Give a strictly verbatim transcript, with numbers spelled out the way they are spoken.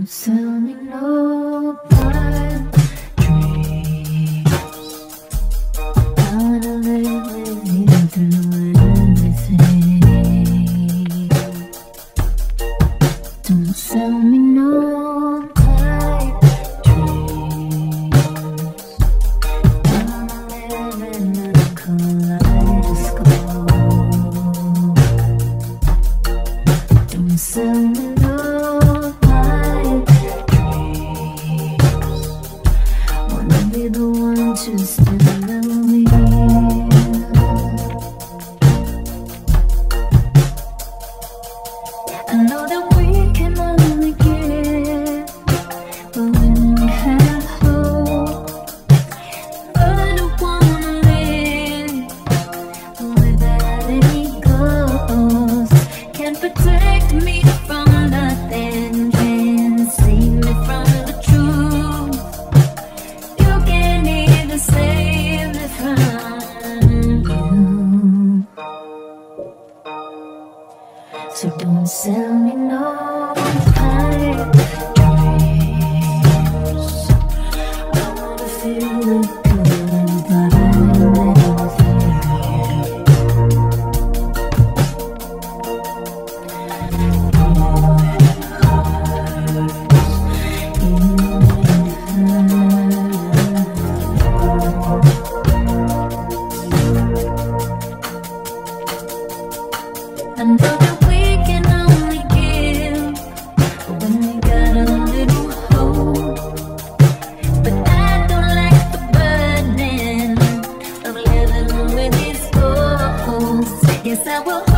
Don't sell me no pipe dreams. I wanna live with you through everything. Don't sell me no pipe dreams. I wanna live in a kaleidoscope. Don't sell me no be the one to spend the wheel. I know that we can only give, but when we have hope, but I don't wanna live without any ghosts. Can't protect me from nothing, can't save me from the truth. Save me from you. So don't sell me no pipe dreams. I wanna feel the good and find I know that we can only give when we got a little hope, but I don't like the burden of living with these ghosts. Yes, I will